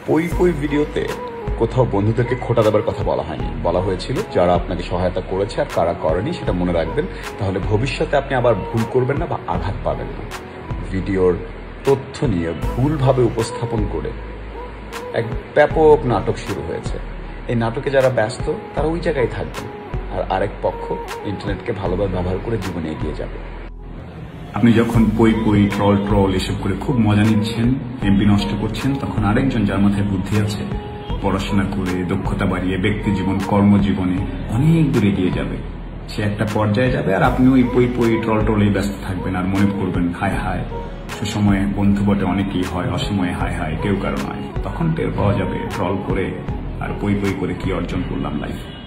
পই পই ভিডিওতে কোথাও বন্ধুদেরকে খোঁটা দেবার কথা বলা হয়নি, বলা হয়েছিল যারা আপনাকে সহায়তা করেছে আর কারা করেনি সেটা মনে রাখবেন, তাহলে ভবিষ্যতে আপনি আবার ভুল করবেন না বা আঘাত পাবেন না। ভিডিওর তথ্য নিয়ে ভুলভাবে উপস্থাপন করে এক ব্যাপক নাটক শুরু হয়েছে। এই নাটকে যারা ব্যস্ত তারা ওই জায়গায় থাকবেন, আর আরেক পক্ষ ইন্টারনেটকে ভালোভাবে ব্যবহার করে জীবনে এগিয়ে যাবে। আপনি যখন পই পই ট্রল এসব করে খুব মজা নিচ্ছেন, এমবি নষ্ট করছেন, তখন আরেকজন যার মাথায় বুদ্ধি আছে পড়াশোনা করে দক্ষতা বাড়িয়ে ব্যক্তি জীবন কর্মজীবনে অনেক দূরে এগিয়ে যাবে, সে একটা পর্যায়ে যাবে আর আপনি ওই পই পই ট্রলেই ব্যস্ত থাকবেন আর মনে করবেন হায় হায় সুসময়ে বন্ধু বটে অনেকেই হয়, অসময়ে হায় হায় কেউ কারো নয়। তখন টের পাওয়া যাবে ট্রল করে আর পই পই করে কি অর্জন করলাম লাইফে।